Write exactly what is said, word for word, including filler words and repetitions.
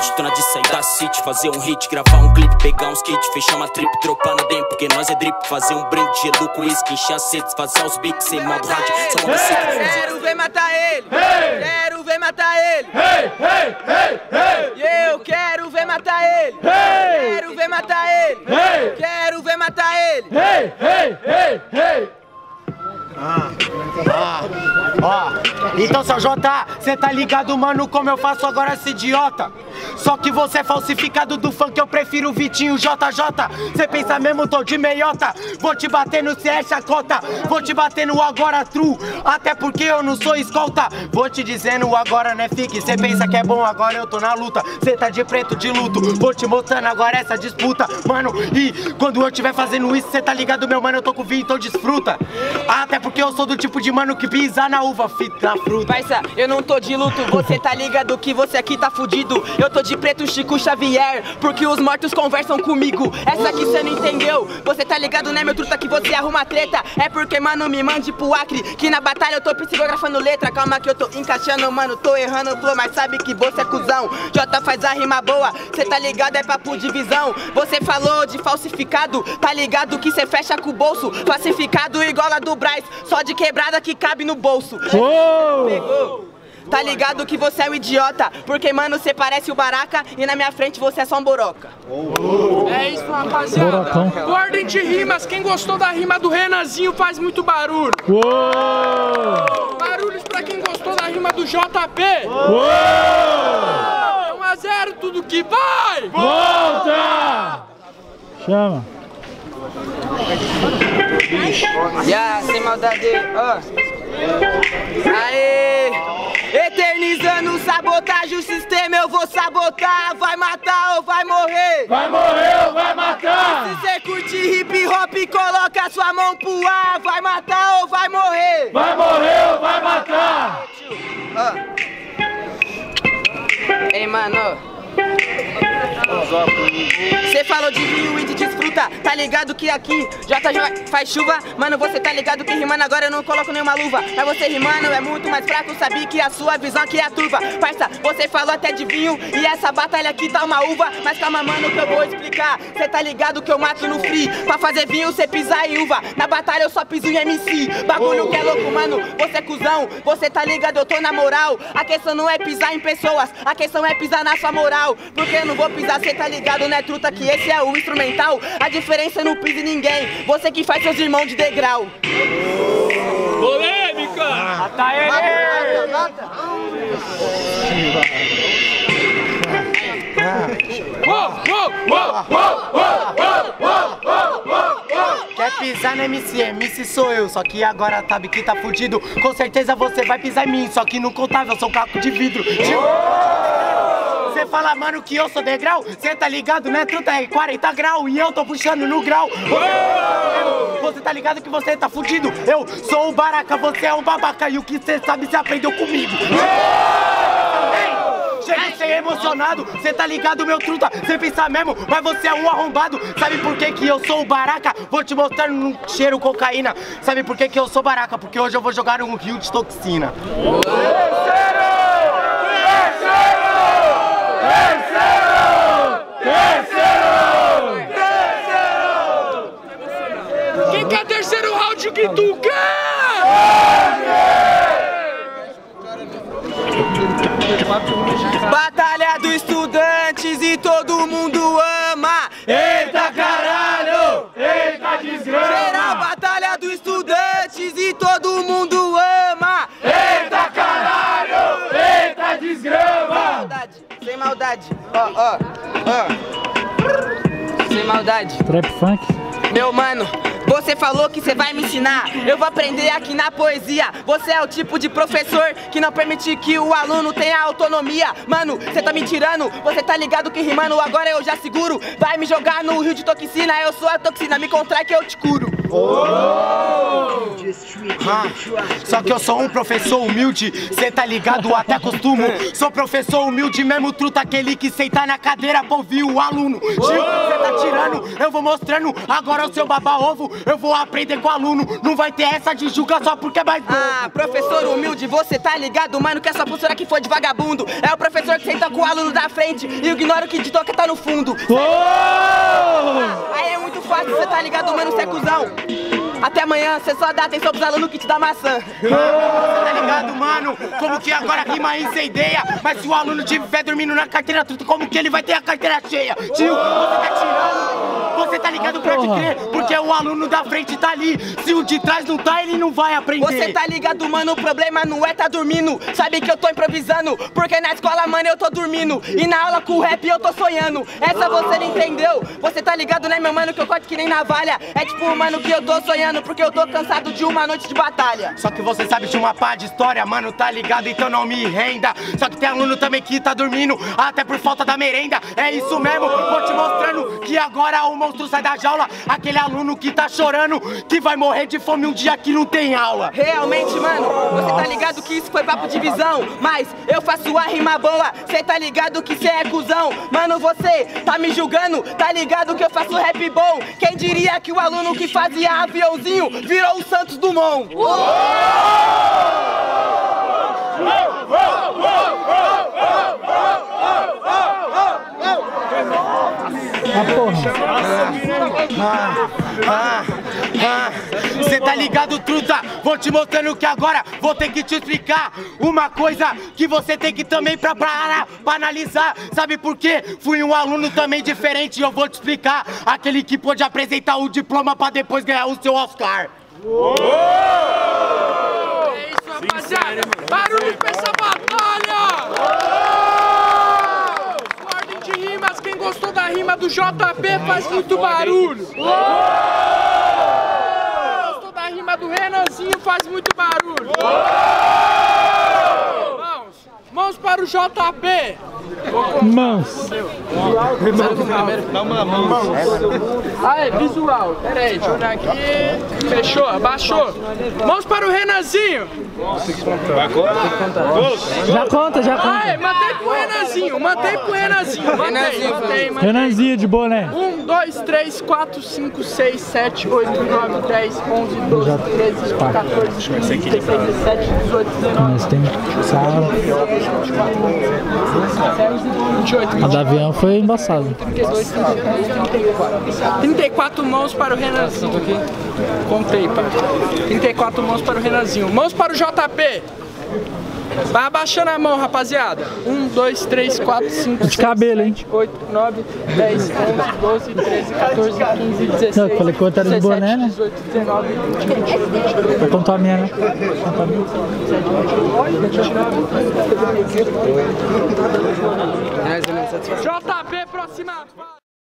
beat, tô na de sair da city, fazer um hit, gravar um clipe, pegar uns kits, fechar uma trip, dropar no dentro, porque nós é drip, fazer um brinde de gelo com uísque, encher a sede, fazer os beats, sem modo rádio, só modo ciclo. Quero ver matar ele, Hey! quero ver matar ele, Hey, hey, hey, hey! e eu quero ver matar ele, Hey! quero ver matar ele, Hey! quero ver matar ele. Hey, hey, hey, hey! Ah, ah, ó, então seu Jota, cê tá ligado, mano, como eu faço agora esse idiota? Só que você é falsificado do funk, eu prefiro o Vitinho J J. Cê pensa mesmo, tô de meiota, vou te bater no C S chacota, vou te bater no agora true, até porque eu não sou escolta. Vou te dizendo agora, né, fique, cê pensa que é bom, agora eu tô na luta. Cê tá de preto, de luto, vou te mostrando agora essa disputa, mano. E quando eu tiver fazendo isso, cê tá ligado, meu mano, eu tô com vinho, então desfruta. Até porque eu sou do tipo de mano que pisa na uva, fita na fruta. Parça, eu não tô de luto, você tá ligado que você aqui tá fudido. Eu tô de preto, Chico Xavier, porque os mortos conversam comigo. Essa aqui cê não entendeu, você tá ligado, né, meu truta, que você arruma treta. É porque, mano, me mande pro Acre, que na batalha eu tô psicografando letra. Calma que eu tô encaixando, mano, tô errando o flow, mas sabe que você é cuzão. Jota faz a rima boa, cê tá ligado, é papo de visão. Você falou de falsificado, tá ligado que cê fecha com o bolso. Falsificado igual a do Braz, só de quebrada que cabe no bolso. Oh! Pegou? Tá ligado que você é um idiota, porque, mano, você parece o Baraka e na minha frente você é só um boroca. Oh. É isso, rapaziada. Borocão. Ordem de rimas, quem gostou da rima do Renanzinho faz muito barulho. Uou! Barulhos pra quem gostou da rima do J P. Uou! É um a zero tudo que vai. Volta! Chama. Ya, sem maldade, ó. Aê! Eternizando sabotagem, o sistema eu vou sabotar. Vai matar ou vai morrer? Vai morrer ou vai matar? Se cê curte hip hop, coloca sua mão pro ar. Vai matar ou vai morrer? Vai morrer ou vai matar? Ó. Ei, mano. Cê falou de vinho e de desfruta, tá ligado que aqui J J faz chuva. Mano, você tá ligado que rimando agora eu não coloco nenhuma luva. Mas você rimando é muito mais fraco, sabia que a sua visão aqui é a turva. Parça, você falou até de vinho e essa batalha aqui tá uma uva. Mas calma, mano, que eu vou explicar. Cê tá ligado que eu mato no free. Pra fazer vinho cê pisar em uva, na batalha eu só piso em M C. Bagulho que é louco, mano, você é cuzão. Você tá ligado, eu tô na moral. A questão não é pisar em pessoas, a questão é pisar na sua moral. Porque eu não vou pisar, cê tá ligado, né, truta, que esse é o instrumental. A diferença é não pisa em ninguém, você que faz seus irmãos de degrau. Polêmica! Mata ele! Mata, Quer pisar no M C? M C sou eu, só que agora sabe que tá fudido. Com certeza você vai pisar em mim, só que não contava, eu sou um caco de vidro. Você fala, mano, que eu sou degrau? Cê tá ligado, né, truta? É quarenta graus e eu tô puxando no grau. Você tá ligado que você tá fudido? Eu sou o Baraka, você é um babaca e o que cê sabe cê aprendeu comigo. Chega de ser emocionado, cê tá ligado, meu truta? Cê pensa mesmo, mas você é um arrombado. Sabe por que que eu sou o Baraka? Vou te mostrar no cheiro cocaína. Sabe por que que eu sou Baraka? Porque hoje eu vou jogar um rio de toxina. Quem quer terceiro round que tu quer? Batalha dos estudantes e todo mundo ama. Eita caralho! Eita desgrama! Será batalha dos estudantes e todo mundo ama. Eita caralho! Eita desgrama! Maldade, sem maldade, ó, ó, ó. Sem maldade. Trap funk? Meu mano, você falou que você vai me ensinar. Eu vou aprender aqui na poesia. Você é o tipo de professor que não permite que o aluno tenha autonomia. Mano, você tá me tirando. Você tá ligado que rimando agora eu já seguro. Vai me jogar no rio de toxina. Eu sou a toxina, me contrai que eu te curo. Oh! Ah, só que eu sou um professor humilde, cê tá ligado, até costumo. Sou professor humilde mesmo, truta, aquele que senta na cadeira pra ouvir o aluno. Gil, cê tá tirando, eu vou mostrando. Agora o seu baba-ovo, eu vou aprender com o aluno. Não vai ter essa de julga só porque é mais bom. Ah, professor humilde, você tá ligado, mano, que essa postura aqui foi de vagabundo. É o professor que senta com o aluno da frente e ignora o que de toca tá no fundo. Ah, aí é muito fácil, você tá ligado, mano, cê é cuzão. Até amanhã, você só dá atenção pros alunos que te dá maçã. Você tá ligado, mano? Como que agora rima incendeia? Mas se o aluno tiver dormindo na carteira truta, como que ele vai ter a carteira cheia? Tio, você tá tirando? Você tá ligado, pode crer? Porque o aluno da frente tá ali. Se o de trás não tá, ele não vai aprender. Você tá ligado, mano, o problema não é tá dormindo. Sabe que eu tô improvisando, porque na escola, mano, eu tô dormindo. E na aula com o rap eu tô sonhando. Essa você não entendeu. Você tá ligado, né, meu mano, que eu corto que nem navalha. É tipo, mano, que eu tô sonhando, porque eu tô cansado de uma noite de batalha. Só que você sabe de uma pá de história, mano, tá ligado, então não me renda. Só que tem aluno também que tá dormindo, até por falta da merenda. É isso mesmo, vou te mostrando que agora o monstro sai da jaula. Aquele aluno que tá chorando, que vai morrer de fome um dia que não tem aula. Realmente, mano, você tá ligado que isso foi papo de visão. Mas eu faço a rima boa, cê tá ligado que cê é cuzão. Mano, você tá me julgando, tá ligado que eu faço rap bom. Quem diria que o aluno que fazia aviãozinho virou o Santos Dumont. Ah, ah, ah, cê tá ligado, truta? Vou te mostrando que agora vou ter que te explicar uma coisa que você tem que também pra, pra, pra analisar. Sabe por quê? Fui um aluno também diferente e eu vou te explicar. Aquele que pôde apresentar o diploma pra depois ganhar o seu Oscar. Uou! É isso, rapaziada! Barulho pra essa batalha! Uou! Ordem de rimas, quem gostou da rima do J P faz muito barulho! Uou! Quem gostou da rima do Renanzinho faz muito barulho! Uou! Mãos! Mãos para o J P! Mãos! Dá uma mão! Ah, é visual! Pera aí, deixa eu olhar aqui. Fechou, abaixou. Mãos para o Renanzinho. Já conta, já conta. Ah, é, mantém pro Renanzinho, mantém pro Renanzinho. Mantém, mantém, mantém. Renanzinho de boné. um, dois, três, quatro, cinco, seis, sete, oito, nove, dez, onze, doze, treze, quatorze, quinze, dezesseis, dezessete, dezoito, dezenove. Mas tem sala. vinte e oito. A do avião foi embaçado. trinta e dois, trinta e três, trinta e quatro. trinta e quatro mãos para o Renanzinho. Contei, pai. trinta e quatro mãos para o Renanzinho. Mãos para o J P. Vai abaixando a mão, rapaziada. um, dois, três, quatro, cinco, De cabelo, hein? sete, oito, nove, dez, onze, doze, treze, quatorze, quinze, dezesseis, Não, eu falei que eu era de boné, né? dezoito, dezenove, vinte, vinte e um, vinte e dois, Vou contar a minha, né? J P, próxima.